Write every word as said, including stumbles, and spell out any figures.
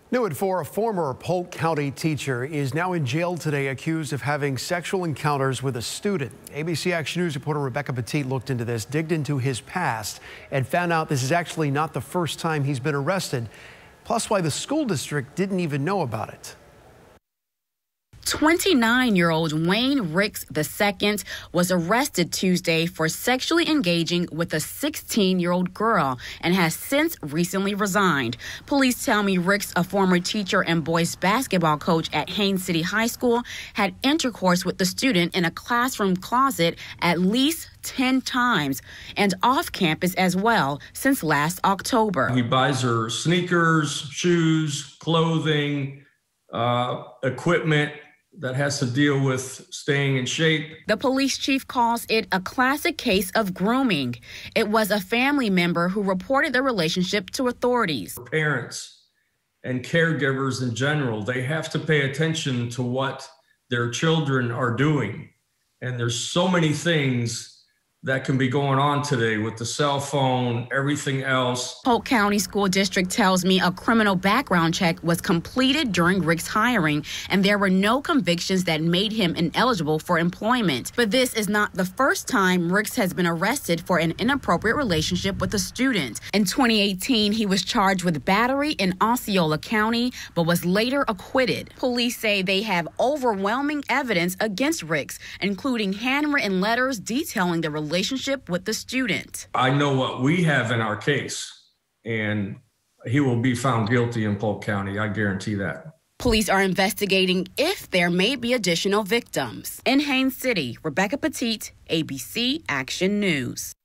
New at four, a former Polk County teacher is now in jail today, accused of having sexual encounters with a student. A B C Action News reporter Rebecca Petit looked into this, digged into his past, and found out this is actually not the first time he's been arrested, plus why the school district didn't even know about it. twenty-nine-year-old Wayne Ricks the second was arrested Tuesday for sexually engaging with a sixteen-year-old girl and has since recently resigned. Police tell me Ricks, a former teacher and boys basketball coach at Haines City High School, had intercourse with the student in a classroom closet at least ten times and off campus as well since last October. He buys her sneakers, shoes, clothing, uh, equipment that has to deal with staying in shape. The police chief calls it a classic case of grooming. It was a family member who reported the relationship to authorities. Parents and caregivers in general, they have to pay attention to what their children are doing. And there's so many things that can be going on today with the cell phone, everything else. Polk County School District tells me a criminal background check was completed during Rick's hiring, and there were no convictions that made him ineligible for employment. But this is not the first time Ricks has been arrested for an inappropriate relationship with a student. In twenty eighteen, he was charged with battery in Osceola County, but was later acquitted. Police say they have overwhelming evidence against Ricks, including handwritten letters detailing the relationship relationship with the student. I know what we have in our case, and he will be found guilty in Polk County. I guarantee that. Police are investigating if there may be additional victims. In Haines City, Rebecca Petit, A B C Action News.